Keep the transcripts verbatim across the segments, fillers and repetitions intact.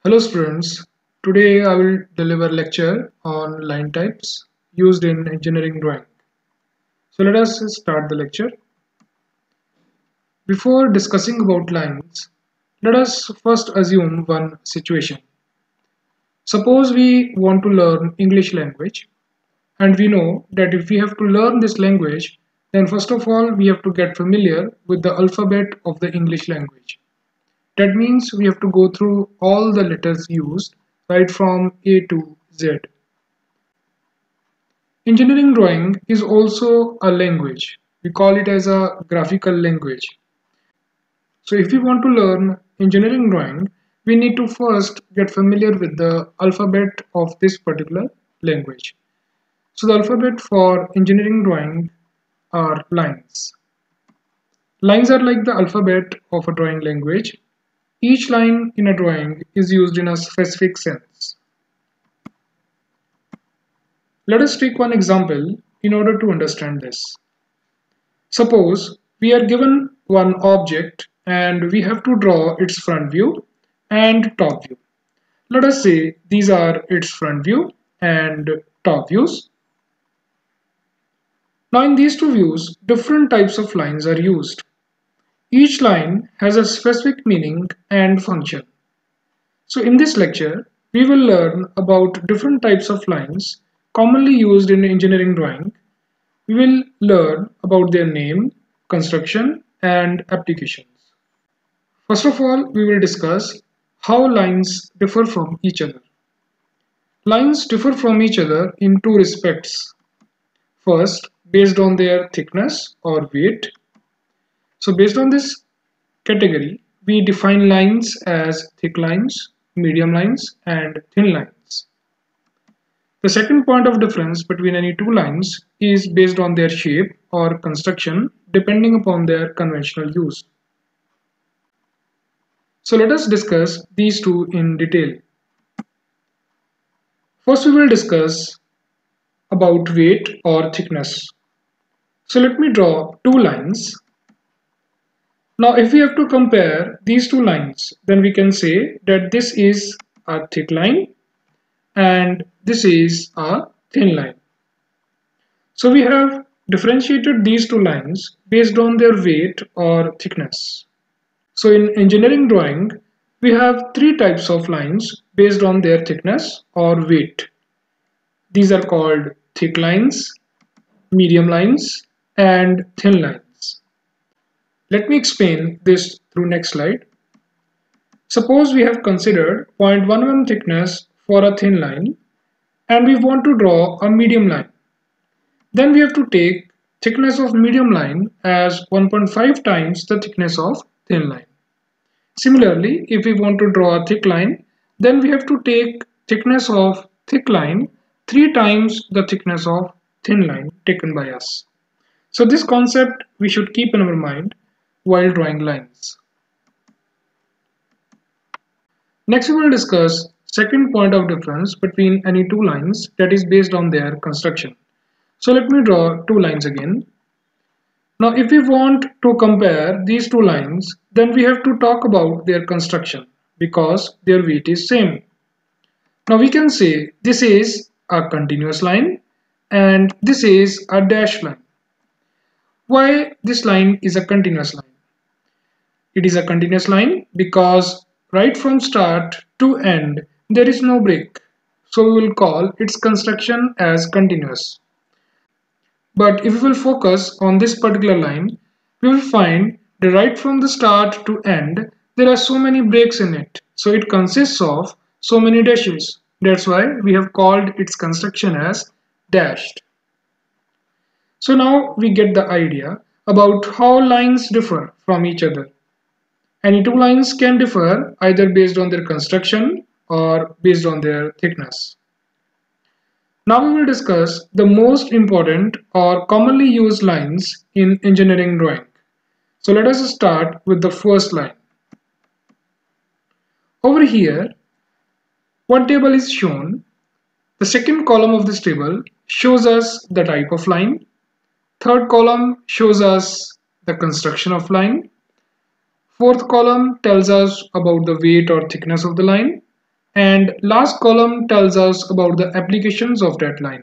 Hello students, today I will deliver a lecture on line types used in engineering drawing. So let us start the lecture. Before discussing about lines, let us first assume one situation. Suppose we want to learn English language and we know that if we have to learn this language, then first of all we have to get familiar with the alphabet of the English language. That means we have to go through all the letters used right from A to Z. Engineering drawing is also a language. We call it as a graphical language. So if we want to learn engineering drawing, we need to first get familiar with the alphabet of this particular language. So the alphabet for engineering drawing are lines. Lines are like the alphabet of a drawing language. Each line in a drawing is used in a specific sense. Let us take one example in order to understand this. Suppose we are given one object and we have to draw its front view and top view. Let us say these are its front view and top views. Now in these two views, different types of lines are used. Each line has a specific meaning and function. So in this lecture, we will learn about different types of lines commonly used in engineering drawing. We will learn about their name, construction, and applications. First of all, we will discuss how lines differ from each other. Lines differ from each other in two respects. First, based on their thickness or weight. So based on this category, we define lines as thick lines, medium lines, and thin lines. The second point of difference between any two lines is based on their shape or construction depending upon their conventional use. So let us discuss these two in detail. First we will discuss about weight or thickness. So let me draw two lines. Now if we have to compare these two lines, then we can say that this is a thick line and this is a thin line. So we have differentiated these two lines based on their weight or thickness. So in engineering drawing, we have three types of lines based on their thickness or weight. These are called thick lines, medium lines, and thin lines. Let me explain this through next slide. Suppose we have considered zero point one millimeter thickness for a thin line and we want to draw a medium line. Then we have to take thickness of medium line as one point five times the thickness of thin line. Similarly, if we want to draw a thick line, then we have to take thickness of thick line three times the thickness of thin line taken by us. So this concept we should keep in our mind while drawing lines. Next we will discuss second point of difference between any two lines, that is based on their construction. So let me draw two lines again. Now if we want to compare these two lines, then we have to talk about their construction because their weight is same. Now we can say this is a continuous line and this is a dashed line. Why this line is a continuous line? It is a continuous line because right from start to end there is no break. So we will call its construction as continuous. But if we will focus on this particular line, we will find that right from the start to end, there are so many breaks in it. So it consists of so many dashes. That's why we have called its construction as dashed. So now we get the idea about how lines differ from each other. Any two lines can differ either based on their construction or based on their thickness. Now we will discuss the most important or commonly used lines in engineering drawing. So let us start with the first line. Over here, one table is shown. The second column of this table shows us the type of line. Third column shows us the construction of line. Fourth column tells us about the weight or thickness of the line. and last column tells us about the applications of that line.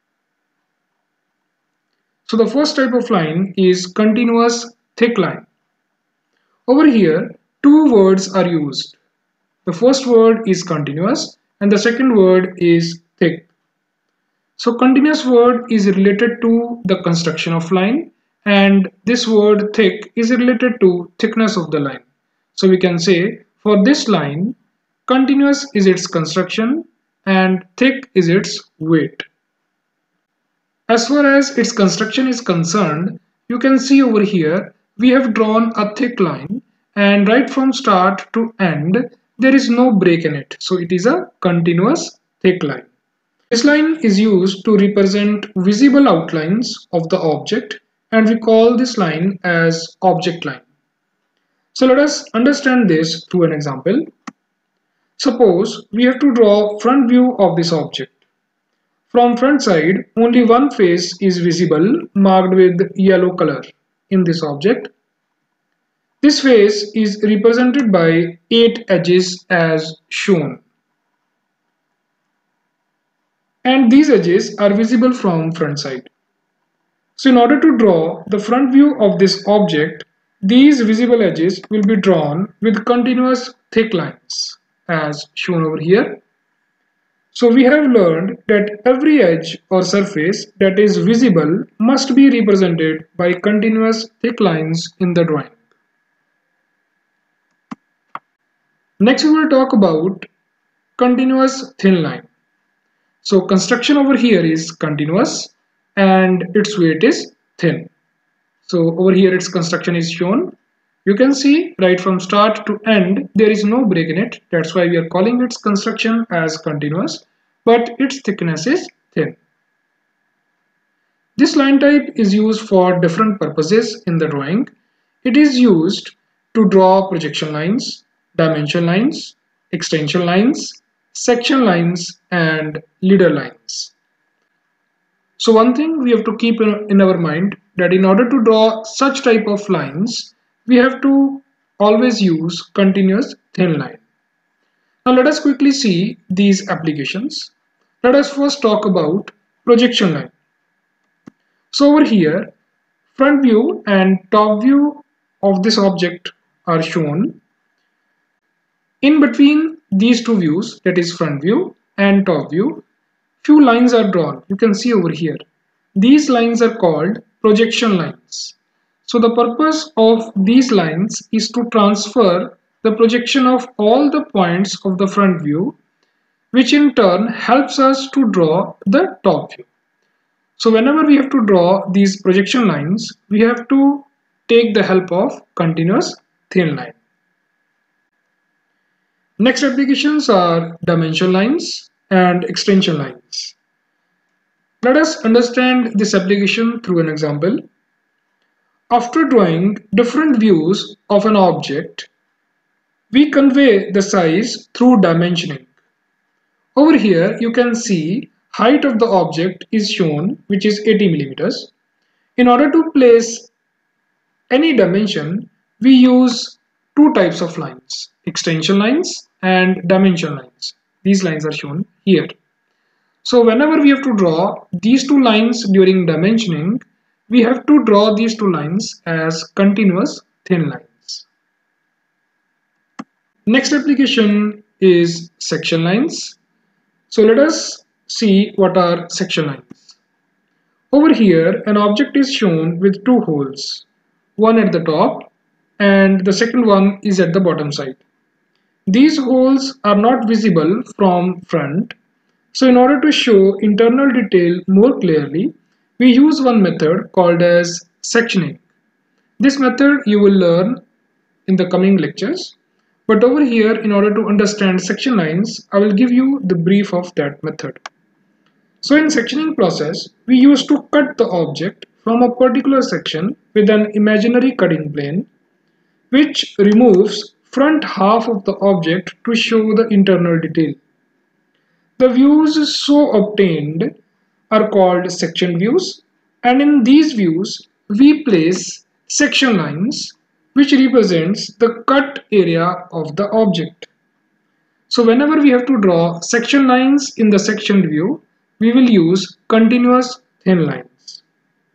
So the first type of line is continuous thick line. Over here, two words are used. The first word is continuous and the second word is thick. So continuous word is related to the construction of line, and this word thick is related to thickness of the line. So we can say for this line, continuous is its construction and thick is its weight. As far as its construction is concerned, you can see over here we have drawn a thick line, and right from start to end there is no break in it. So it is a continuous thick line. This line is used to represent visible outlines of the object, and we call this line as object line. So let us understand this through an example. Suppose we have to draw front view of this object. From front side, only one face is visible, marked with yellow color in this object. This face is represented by eight edges as shown. And these edges are visible from front side. So in order to draw the front view of this object, these visible edges will be drawn with continuous thick lines as shown over here. So we have learned that every edge or surface that is visible must be represented by continuous thick lines in the drawing. Next we will talk about continuous thin line. So construction over here is continuous and its weight is thin. So over here its construction is shown. You can see right from start to end there is no break in it. That's why we are calling its construction as continuous, but its thickness is thin. This line type is used for different purposes in the drawing. It is used to draw projection lines, dimension lines, extension lines, section lines, and leader lines. So one thing we have to keep in our mind that in order to draw such type of lines, we have to always use continuous thin line. Now let us quickly see these applications. Let us first talk about projection line. So over here, front view and top view of this object are shown. In between these two views, that is front view and top view, few lines are drawn. You can see over here. These lines are called projection lines. So the purpose of these lines is to transfer the projection of all the points of the front view, which in turn helps us to draw the top view. So whenever we have to draw these projection lines, we have to take the help of continuous thin line. Next applications are dimension lines and extension lines. Let us understand this application through an example. After drawing different views of an object, we convey the size through dimensioning. Over here you can see height of the object is shown, which is eighty millimeters. In order to place any dimension, we use two types of lines, extension lines and dimension lines. These lines are shown here. So whenever we have to draw these two lines during dimensioning, we have to draw these two lines as continuous thin lines. Next application is section lines. So let us see what are section lines. Over here an object is shown with two holes, one at the top and the second one is at the bottom side. These holes are not visible from front. So in order to show internal detail more clearly, we use one method called as sectioning. This method you will learn in the coming lectures. But over here, in order to understand section lines, I will give you the brief of that method. So in sectioning process, we used to cut the object from a particular section with an imaginary cutting plane, which removes front half of the object to show the internal detail. The views so obtained are called section views, and in these views we place section lines which represents the cut area of the object. So whenever we have to draw section lines in the sectioned view, we will use continuous thin lines.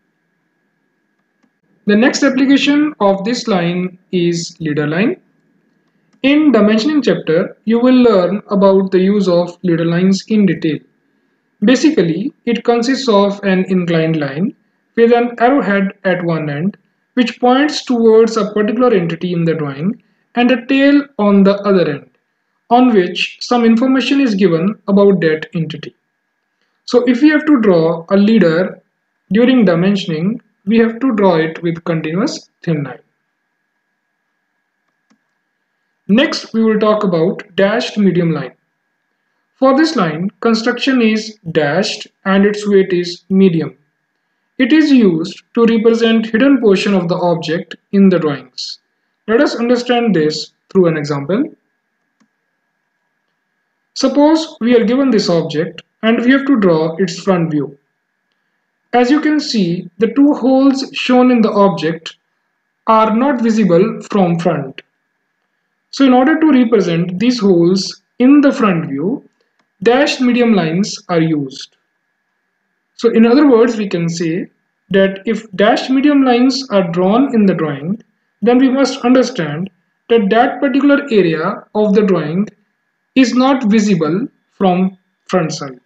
The next application of this line is leader line. In dimensioning chapter, you will learn about the use of leader lines in detail. Basically, it consists of an inclined line with an arrowhead at one end which points towards a particular entity in the drawing and a tail on the other end, on which some information is given about that entity. So if we have to draw a leader during dimensioning, we have to draw it with continuous thin line. Next, we will talk about dashed medium line. For this line, construction is dashed and its weight is medium. It is used to represent hidden portion of the object in the drawings. Let us understand this through an example. Suppose we are given this object and we have to draw its front view. As you can see, the two holes shown in the object are not visible from front. So in order to represent these holes in the front view, dashed medium lines are used. So in other words, we can say that if dashed medium lines are drawn in the drawing, then we must understand that that particular area of the drawing is not visible from front side.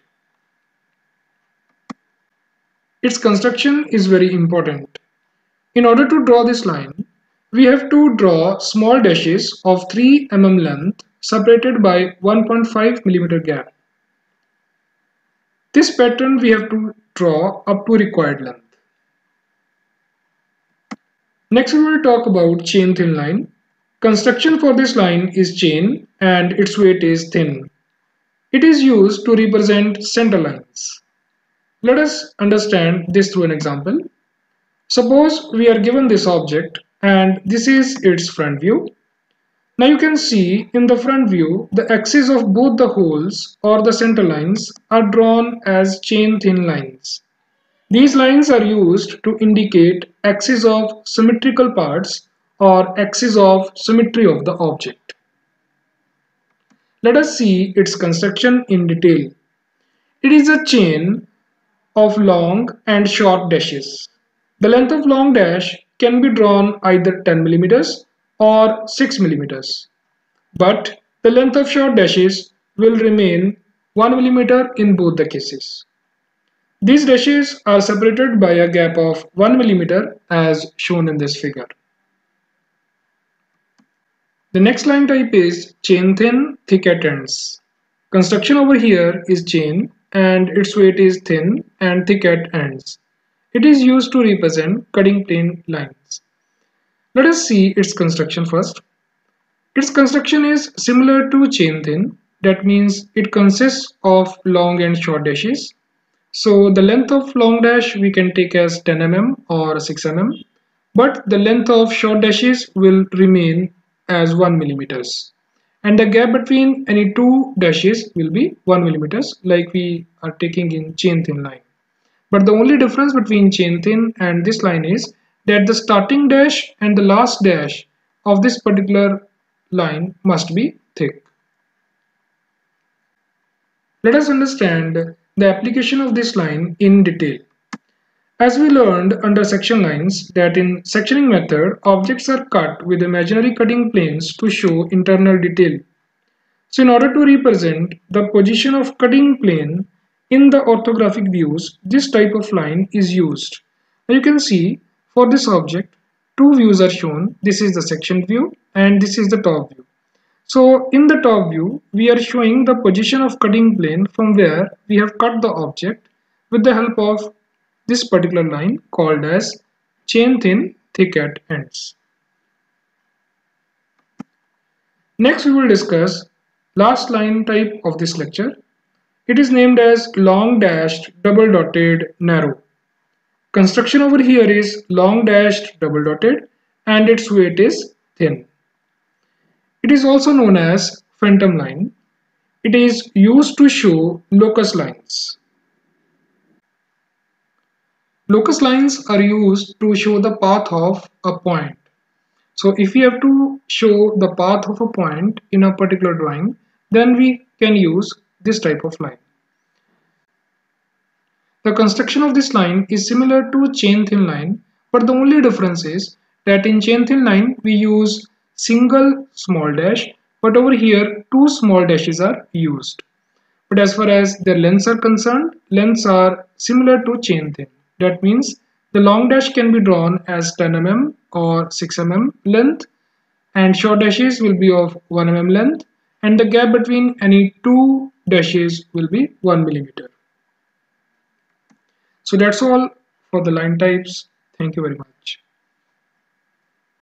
Its construction is very important. In order to draw this line, we have to draw small dashes of three millimeters length separated by one point five millimeter gap. This pattern we have to draw up to required length. Next we will talk about chain thin line. Construction for this line is chain and its weight is thin. It is used to represent center lines. Let us understand this through an example. Suppose we are given this object and this is its front view. Now you can see in the front view the axes of both the holes or the center lines are drawn as chain thin lines. These lines are used to indicate axes of symmetrical parts or axis of symmetry of the object. Let us see its construction in detail. It is a chain of long and short dashes. The length of long dash can be drawn either ten millimeters or six millimeters, but the length of short dashes will remain one millimeter in both the cases. These dashes are separated by a gap of one millimeter as shown in this figure. The next line type is chain thin, thick at ends. Construction over here is chain and its weight is thin and thick at ends. It is used to represent cutting plane lines. Let us see its construction first. Its construction is similar to chain thin. That means it consists of long and short dashes. So the length of long dash we can take as ten millimeters or six millimeters, but the length of short dashes will remain as one millimeter. And the gap between any two dashes will be one millimeter like we are taking in chain thin line. But the only difference between chain thin and this line is that the starting dash and the last dash of this particular line must be thick. Let us understand the application of this line in detail. As we learned under section lines that in sectioning method, objects are cut with imaginary cutting planes to show internal detail. So in order to represent the position of cutting plane in the orthographic views, this type of line is used. Now you can see for this object, two views are shown. This is the section view and this is the top view. So in the top view, we are showing the position of cutting plane from where we have cut the object with the help of this particular line called as chain thin, thick at ends. Next we will discuss last line type of this lecture. It is named as long dashed double dotted narrow. Construction over here is long dashed double dotted and its weight is thin. It is also known as phantom line. It is used to show locus lines. Locus lines are used to show the path of a point. So if we have to show the path of a point in a particular drawing, then we can use this type of line. The construction of this line is similar to chain thin line, but the only difference is that in chain thin line we use single small dash, but over here two small dashes are used. But as far as their lengths are concerned, lengths are similar to chain thin. That means the long dash can be drawn as ten millimeters or six millimeters length, and short dashes will be of one millimeter length, and the gap between any two dashes will be one millimeter. So that's all for the line types. Thank you very much.